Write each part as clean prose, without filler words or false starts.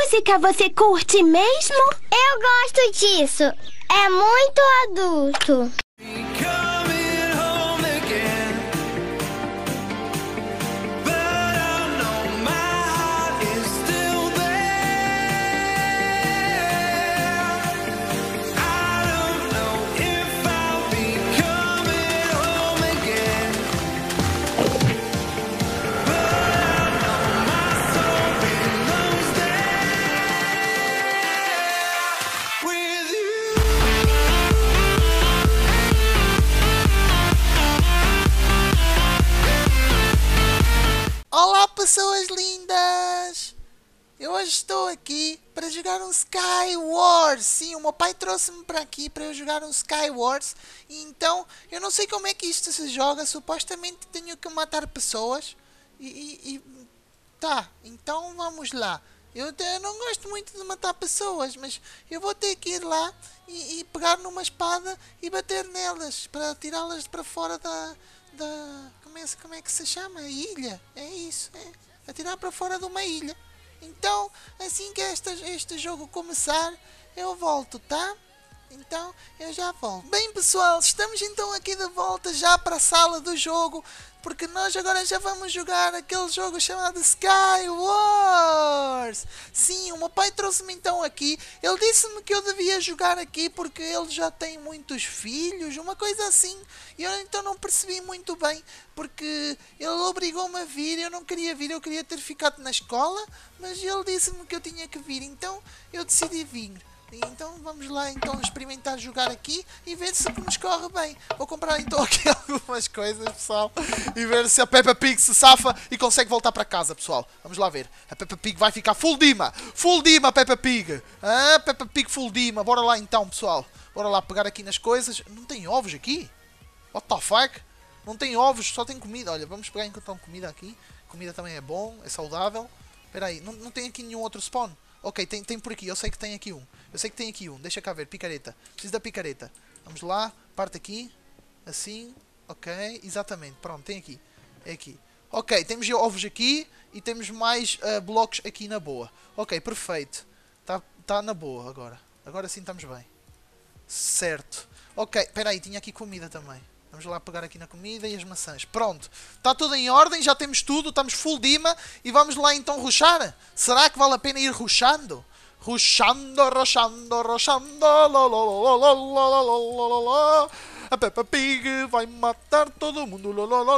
música você curte mesmo? Eu gosto disso. É muito adulto. Olá, pessoas lindas! Eu hoje estou aqui para jogar um Skywars. Sim, o meu pai trouxe-me para aqui para eu jogar um Skywars. E então, eu não sei como é que isto se joga. Supostamente tenho que matar pessoas. Tá, então vamos lá. Eu não gosto muito de matar pessoas, mas eu vou ter que ir lá e pegar numa espada e bater nelas para tirá-las para fora da como é que se chama? Ilha. É isso, é. Atirar para fora de uma ilha. Então, assim que este jogo começar, eu volto, tá? Então, eu já volto. Bem, pessoal, estamos então aqui de volta já para a sala do jogo, porque nós agora já vamos jogar aquele jogo chamado Skywars. Sim, o meu pai trouxe-me então aqui. Ele disse-me que eu devia jogar aqui porque ele já tem muitos filhos, uma coisa assim. E eu então não percebi muito bem, porque ele obrigou-me a vir. Eu não queria vir, eu queria ter ficado na escola, mas ele disse-me que eu tinha que vir, então eu decidi vir. Então vamos lá então experimentar jogar aqui e ver se nos corre bem. Vou comprar então aqui algumas coisas, pessoal, e ver se a Peppa Pig se safa e consegue voltar para casa, pessoal. Vamos lá ver. A Peppa Pig vai ficar full Dima. Full Dima, Peppa Pig. Ah, Peppa Pig full Dima. Bora lá então, pessoal. Bora lá pegar aqui nas coisas. Não tem ovos aqui? What the fuck? Não tem ovos, só tem comida. Olha, vamos pegar então comida aqui. Comida também é bom, é saudável. Espera aí, não tem aqui nenhum outro spawn? Ok, tem por aqui, eu sei que tem aqui um. Deixa cá ver, picareta. Preciso da picareta. Vamos lá, parte aqui. Assim, ok, exatamente, pronto, tem aqui. É aqui. Ok, temos ovos aqui e temos mais blocos aqui na boa. Ok, perfeito. Tá na boa agora. Agora sim estamos bem. Certo. Ok, espera aí, tinha aqui comida também. Vamos lá pegar aqui na comida e as maçãs. Pronto. Está tudo em ordem, já temos tudo. Estamos full Dima. E vamos lá então rushar. Será que vale a pena ir rushando? Rushando, rushando, rushando. A Peppa Pig vai matar todo mundo.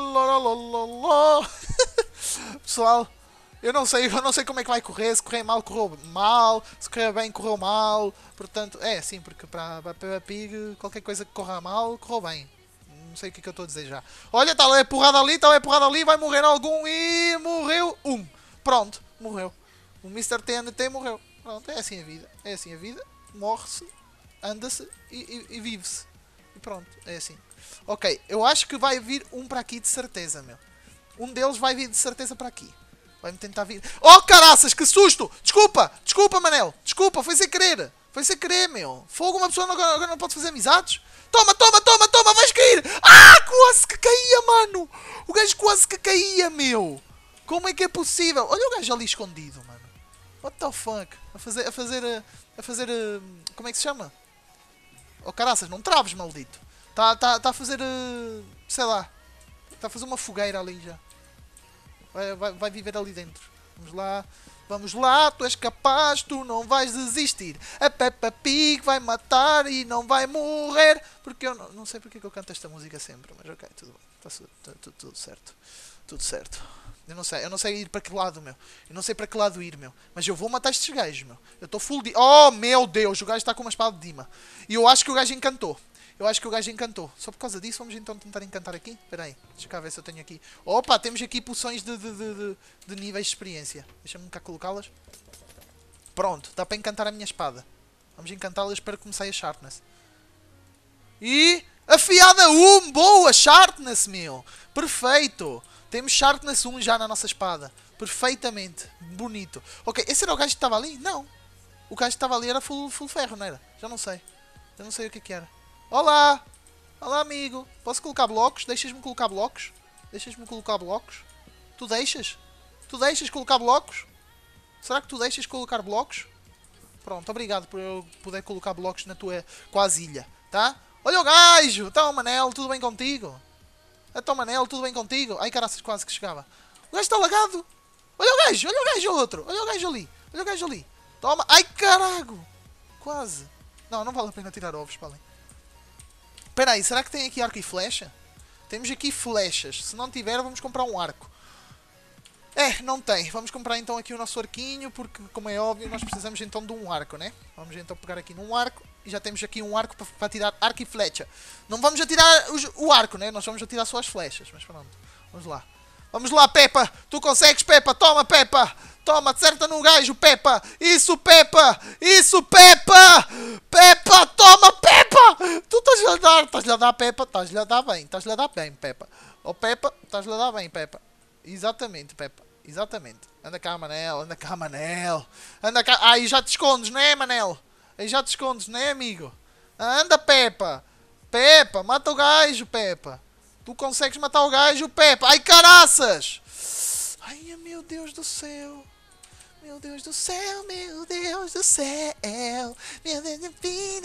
Pessoal, eu não sei como é que vai correr. Se correr mal, correu mal. Se correr bem, correu mal. Portanto, é sim, porque para a Peppa Pig, qualquer coisa que corra mal, correu bem. Não sei o que é que eu estou a dizer já. Olha, está a porrada ali, vai morrer algum e morreu um. Pronto, morreu. O Mr. TNT morreu. Pronto, é assim a vida. É assim a vida. Morre-se, anda-se e vive-se. E pronto, é assim. Ok, eu acho que vai vir um para aqui de certeza, meu. Um deles vai vir de certeza para aqui. Vai-me tentar vir... Oh, caraças, que susto! Desculpa, Manel. Desculpa, foi sem querer. Foi sem querer, meu. Fogo, uma pessoa agora não pode fazer amizades? Toma, vais cair! Ah, quase que caía, mano! O gajo quase que caía, meu! Como é que é possível? Olha o gajo ali escondido, mano. What the fuck? A fazer... Como é que se chama? Oh, caraças, não traves, maldito. Tá a fazer... sei lá. Está a fazer uma fogueira ali já. Vai viver ali dentro. Vamos lá, tu és capaz, tu não vais desistir. A Peppa Pig vai matar e não vai morrer. Porque eu não sei porque é que eu canto esta música sempre, mas ok, tudo bem. Está tudo certo. Tudo certo. Eu não sei ir para que lado, meu. Eu não sei para que lado ir, meu. Mas eu vou matar estes gajos, meu. Eu estou full de... Oh, meu Deus, o gajo está com uma espada de Dima. E eu acho que o gajo encantou. Só por causa disso, vamos então tentar encantar aqui. Espera aí, deixa cá ver se eu tenho aqui. Opa, temos aqui poções de níveis de experiência. Deixa-me cá colocá-las. Pronto, dá para encantar a minha espada. Vamos encantá-las para começar a Sharpness. E... afiada 1! Boa! Sharpness, meu! Perfeito! Temos Sharpness 1 já na nossa espada. Perfeitamente. Bonito. Ok, esse era o gajo que estava ali? Não. O gajo que estava ali era full ferro, não era? Já não sei. Já não sei o que era. Olá! Olá, amigo. Posso colocar blocos? Deixas-me colocar blocos? Tu deixas? Tu deixas colocar blocos? Será que tu deixas colocar blocos? Pronto, obrigado por eu poder colocar blocos na tua quase ilha, tá? Olha o gajo! Então, Manel, tudo bem contigo? Então, Manel, tudo bem contigo? Ai, caraças, quase que chegava. O gajo está lagado! Olha o gajo outro! Olha o gajo ali! Olha o gajo ali! Toma! Ai, carago! Quase! Não, não vale a pena tirar ovos para ali. Espera aí, será que tem aqui arco e flecha? Temos aqui flechas. Se não tiver, vamos comprar um arco. É, não tem. Vamos comprar então aqui o nosso arquinho, porque, como é óbvio, nós precisamos então de um arco, né? Vamos então pegar aqui num arco, e já temos aqui um arco para tirar arco e flecha. Não vamos atirar o arco, né? Nós vamos atirar só as flechas, mas pronto. Vamos lá. Vamos lá, Peppa! Tu consegues, Peppa! Toma, Peppa! Toma, acerta no gajo, Peppa! Isso, Peppa! Isso, Peppa! Peppa! Toma, Peppa! Tu estás-lhe a dar, Peppa! Estás-lhe a dar bem, Peppa! Oh, Peppa! Estás-lhe a dar bem, Peppa! Exatamente, Peppa. Exatamente. Anda cá, Manel. Anda cá, Manel. Anda cá. Aí já te escondes, não é, Manel? Aí já te escondes, não é, amigo? Anda, Peppa. Peppa, mata o gajo, Peppa. Tu consegues matar o gajo, Peppa. Ai, caraças. Ai, meu Deus do céu. Meu Deus do céu, meu Deus do céu. Meu Deus do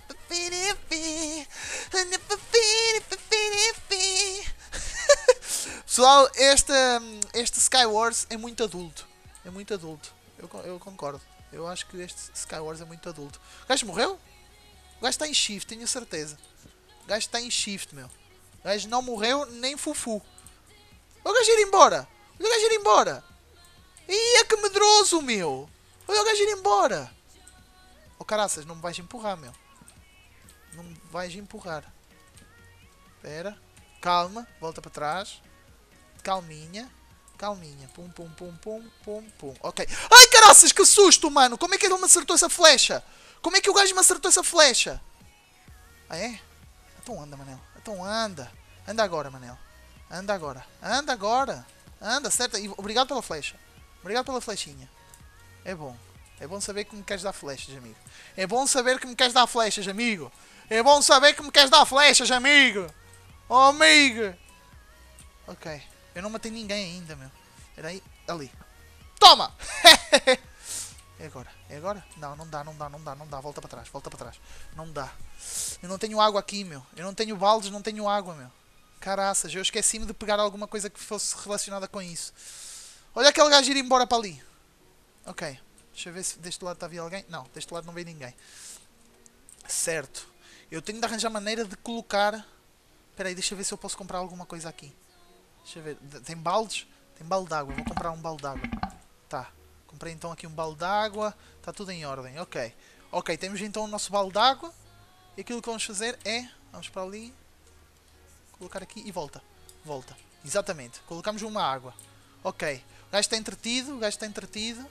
Pessoal, este Skywars é muito adulto. É muito adulto. Eu concordo. Eu acho que este Skywars é muito adulto. O gajo morreu? O gajo está em shift, tenho certeza. O gajo está em shift, meu. O gajo não morreu nem fufu. O gajo ir embora. Olha o gajo ir embora. Ih, que medroso, meu. Olha o gajo ir embora. Oh, caraças, não me vais empurrar, meu. Não me vais empurrar. Espera. Calma, volta para trás. Calminha. Calminha. Pum, pum, pum, pum, pum, pum. Ok. Ai, caraças, que susto, mano. Como é que ele me acertou essa flecha? Como é que o gajo me acertou essa flecha? Ah, é? Então anda, Manel. Então anda. Anda agora, Manel. Anda agora. Anda agora. Anda, certo? E obrigado pela flecha. Obrigado pela flechinha. É bom. É bom saber que me queres dar flechas, amigo. É bom saber que me queres dar flechas, amigo. É bom saber que me queres dar flechas, amigo. Oh, amigo. Ok. Eu não matei ninguém ainda, meu. Era aí. Ali. Toma! É agora. É agora? Não, não dá, não dá, não dá, não dá. Volta para trás, volta para trás. Não dá. Eu não tenho água aqui, meu. Eu não tenho baldes, não tenho água, meu. Caraças, eu esqueci-me de pegar alguma coisa que fosse relacionada com isso. Olha aquele gajo ir embora para ali. Ok. Deixa eu ver se deste lado havia alguém. Não, deste lado não veio ninguém. Certo. Eu tenho de arranjar maneira de colocar... Espera aí, deixa eu ver se eu posso comprar alguma coisa aqui. Deixa eu ver. Tem baldes? Tem balde de água. Vou comprar um balde de água. Tá. Comprei então aqui um balde de água. Está tudo em ordem. Ok. Ok, temos então o nosso balde de água. E aquilo que vamos fazer é... Vamos para ali. Colocar aqui e volta. Volta. Exatamente. Colocamos uma água. Ok. O gajo está entretido. O gajo está entretido.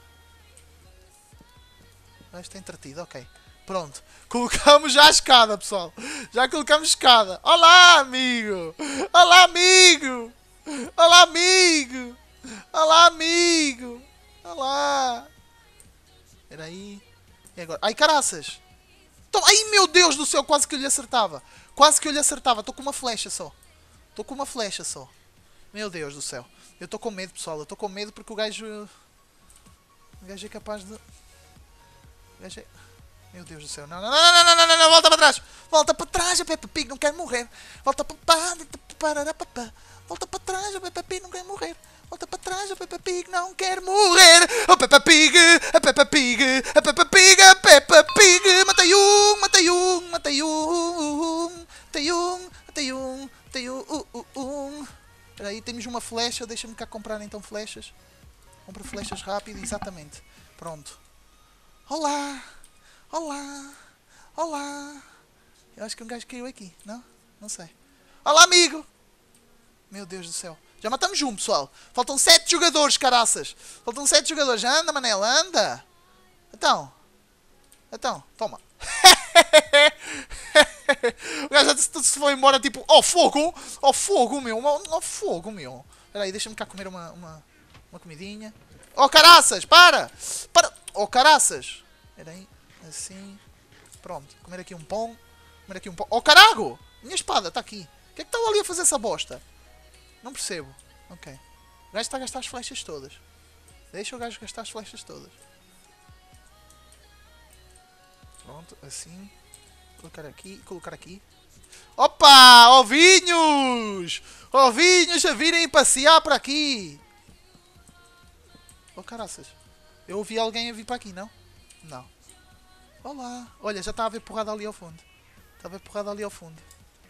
O gajo está entretido. Ok. Pronto. Colocamos já a escada, pessoal. Já colocamos escada. Olá, amigo. Olá, amigo. Olá, amigo. Olá, amigo. Olá. Espera aí. E agora? Ai, caraças. Ai, meu Deus do céu. Quase que eu lhe acertava. Quase que eu lhe acertava. Estou com uma flecha só. Estou com uma flecha só. Meu Deus do céu. Eu estou com medo, pessoal. Eu estou com medo porque o gajo... O gajo é capaz de... O gajo é... Meu Deus do céu. Não, não, não, não, não, não, não, não. Volta para trás. Volta para trás. A Peppa Pig não quer morrer. Volta para... Volta para trás. A Peppa Pig não quer morrer. Volta para trás. A Peppa Pig não quer morrer. A Peppa Pig. A Peppa Pig. A Peppa Pig. A Peppa Pig. Matei um. Matei um. Matei um. Matei um. Matei um. Matei um. Espera aí. Temos uma flecha. Deixa-me cá comprar então flechas. Compra flechas rápido. Exatamente. Pronto. Olá. Olá. Olá. Eu acho que um gajo caiu aqui. Não? Não sei. Olá, amigo. Meu Deus do céu. Já matamos um, pessoal. Faltam 7 jogadores, caraças. Faltam 7 jogadores. Anda, Manel, anda. Então. Então, toma. O gajo já se foi embora, tipo... Oh, fogo. Oh, fogo, meu. Oh, fogo, meu. Espera aí, deixa-me cá comer uma comidinha. Oh, caraças, para. Para. Oh, caraças. Espera aí. Assim. Pronto. Comer aqui um pão. Comer aqui um pão. Oh, carago. Minha espada está aqui. O que é que estava ali a fazer essa bosta? Não percebo. Ok. O gajo está a gastar as flechas todas. Deixa o gajo gastar as flechas todas. Pronto, assim. Colocar aqui, colocar aqui. Opa! Ovinhos! Ovinhos a virem passear por aqui! Oh, caraças. Eu ouvi alguém a vir para aqui, não? Não. Olá! Olha, já está a haver porrada ali ao fundo. Está a haver porrada ali ao fundo.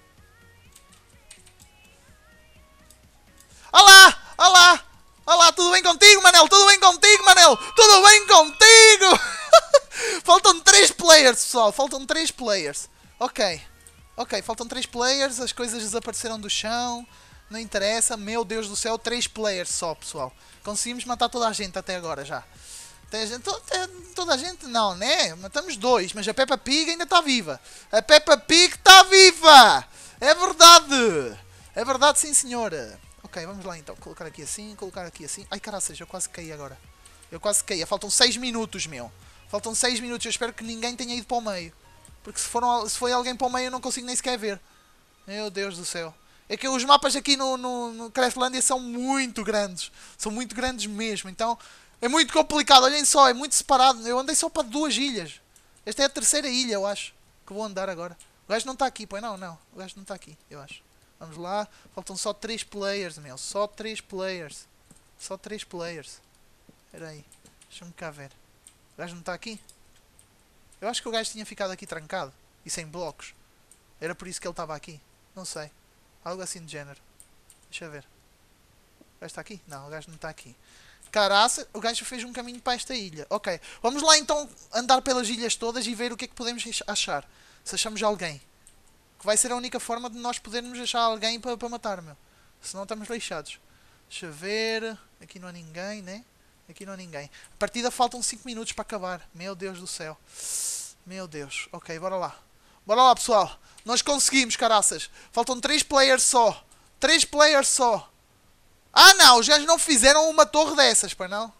Olá! Olá! Olá, tudo bem contigo, Manel? Tudo bem contigo, Manel? Tudo bem contigo? Faltam 3 players, pessoal. Faltam 3 players. Ok. Ok, faltam 3 players. As coisas desapareceram do chão. Não interessa. Meu Deus do céu, 3 players só, pessoal. Conseguimos matar toda a gente até agora já. Toda a gente não, né? Matamos 2, mas a Peppa Pig ainda está viva. A Peppa Pig está viva! É verdade! É verdade, sim, senhora. Ok, vamos lá então. Colocar aqui assim, colocar aqui assim. Ai, caraças, eu quase caí agora. Eu quase caí. Faltam 6 minutos, meu. Faltam 6 minutos. Eu espero que ninguém tenha ido para o meio. Porque se foi alguém para o meio eu não consigo nem sequer ver. Meu Deus do céu. É que os mapas aqui no Craftlândia são muito grandes. São muito grandes mesmo. Então é muito complicado. Olhem só, é muito separado. Eu andei só para 2 ilhas. Esta é a 3ª ilha, eu acho. Que vou andar agora. O gajo não está aqui, pois não, não. O gajo não está aqui, eu acho. Vamos lá. Faltam só 3 players, meu. Só 3 players. Só 3 players. Espera aí. Deixa-me cá ver. O gajo não está aqui? Eu acho que o gajo tinha ficado aqui trancado. E sem blocos. Era por isso que ele estava aqui. Não sei. Algo assim de género. Deixa eu ver. O gajo está aqui? Não, o gajo não está aqui. Caraça, o gajo fez um caminho para esta ilha. Ok. Vamos lá então andar pelas ilhas todas e ver o que é que podemos achar. Se achamos alguém. Que vai ser a única forma de nós podermos achar alguém para matar, meu. Senão estamos lixados. Deixa eu ver. Aqui não há ninguém, né? Aqui não há ninguém. A partida faltam 5 minutos para acabar. Meu Deus do céu. Meu Deus. Ok, bora lá. Bora lá, pessoal. Nós conseguimos, caraças. Faltam 3 players só. 3 players só. Ah, não. Os gajos não fizeram uma torre dessas, pois não?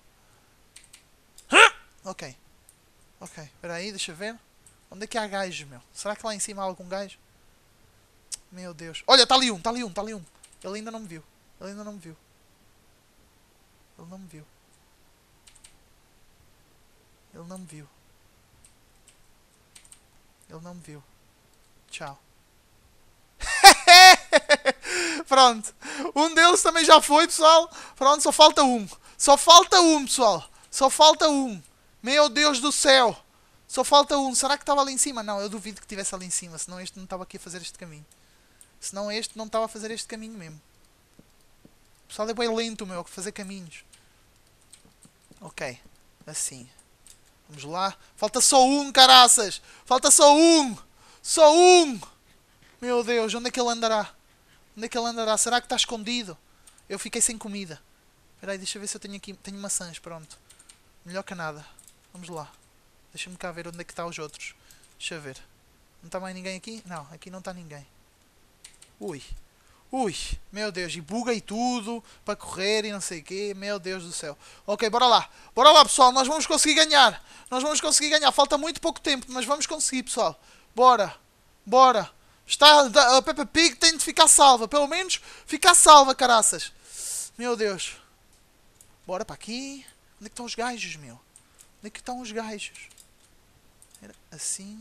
Ok. Ok. Espera aí, deixa eu ver. Onde é que há gajos, meu? Será que lá em cima há algum gajo? Meu Deus. Olha, está ali um, está ali um, está ali um. Ele ainda não me viu. Ele ainda não me viu. Ele não me viu. Ele não me viu. Ele não me viu. Tchau. Pronto. Um deles também já foi, pessoal. Pronto, só falta um. Só falta um, pessoal. Só falta um. Meu Deus do céu. Só falta um. Será que estava ali em cima? Não, eu duvido que estivesse ali em cima. Senão este não estava aqui a fazer este caminho. Senão este não estava a fazer este caminho mesmo. O pessoal é bem lento, meu, a fazer caminhos. Ok. Assim. Vamos lá. Falta só um, caraças. Falta só um. Só um. Meu Deus, onde é que ele andará? Onde é que ele andará? Será que está escondido? Eu fiquei sem comida. Espera aí, deixa eu ver se eu tenho aqui. Tenho maçãs, pronto. Melhor que nada. Vamos lá. Deixa-me cá ver onde é que estão os outros. Deixa eu ver. Não está mais ninguém aqui? Não, aqui não está ninguém. Ui. Ui. Meu Deus. E buga e tudo. Para correr e não sei o quê. Meu Deus do céu. Ok, bora lá. Bora lá, pessoal. Nós vamos conseguir ganhar. Nós vamos conseguir ganhar. Falta muito pouco tempo, mas vamos conseguir, pessoal. Bora. Bora. A Peppa Pig tem de ficar salva. Pelo menos ficar salva, caraças. Meu Deus. Bora para aqui. Onde é que estão os gajos, meu? Onde é que estão os gajos? Era assim.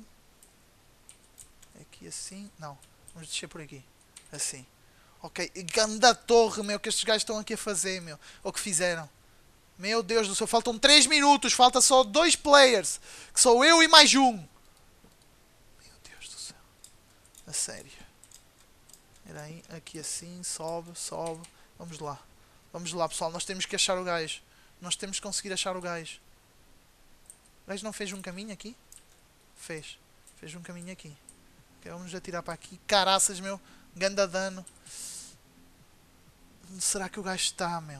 Aqui assim. Não. Vamos descer por aqui. Assim. Ok. Ganda torre, meu, que estes gajos estão aqui a fazer, meu. Ou que fizeram. Meu Deus do céu. Faltam 3 minutos. Falta só 2 players. Que sou eu e mais um. Meu Deus do céu. A sério. Era aí. Aqui assim. Sobe, sobe. Vamos lá. Vamos lá, pessoal. Nós temos que achar o gajo. Nós temos que conseguir achar o gajo. O gajo não fez um caminho aqui? Fez. Fez um caminho aqui. Ok, vamos atirar para aqui. Caraças, meu. Ganda dano. Onde será que o gajo está, meu?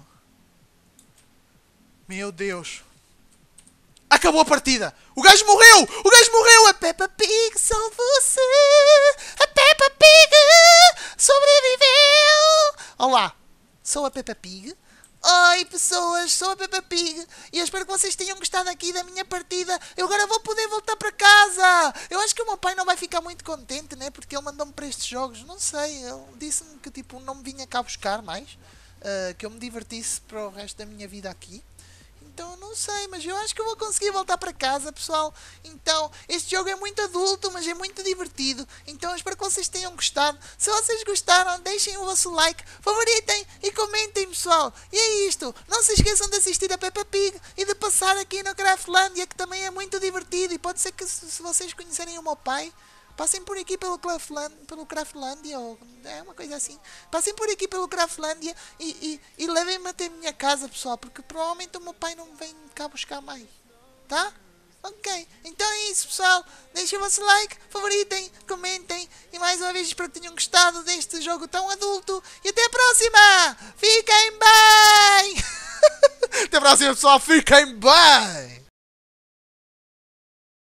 Meu Deus. Acabou a partida. O gajo morreu. O gajo morreu. A Peppa Pig salvou-se. A Peppa Pig sobreviveu. Olá. Sou a Peppa Pig. Oi, pessoas, sou a Peppa Pig e eu espero que vocês tenham gostado aqui da minha partida. Eu agora vou poder voltar para casa. Eu acho que o meu pai não vai ficar muito contente, né? Porque ele mandou-me para estes jogos. Não sei, ele disse-me que tipo não me vinha cá buscar mais. Que eu me divertisse para o resto da minha vida aqui. então eu não sei, mas eu acho que eu vou conseguir voltar para casa, pessoal. Então, este jogo é muito adulto, mas é muito divertido. Então, eu espero que vocês tenham gostado. Se vocês gostaram, deixem o vosso like, favoritem e comentem, pessoal. E é isto. Não se esqueçam de assistir a Peppa Pig e de passar aqui no Craftlandia, que também é muito divertido. E pode ser que, se vocês conhecerem o meu pai, passem por aqui pelo Craftlandia, ou é uma coisa assim. Passem por aqui pelo Craftlandia e levem-me até a minha casa, pessoal, porque provavelmente o meu pai não vem cá buscar mais. Tá? Ok. Então é isso, pessoal. Deixem o vosso like, favoritem, comentem. E mais uma vez espero que tenham gostado deste jogo tão adulto. E até a próxima! Fiquem bem! Até a próxima, pessoal. Fiquem bem!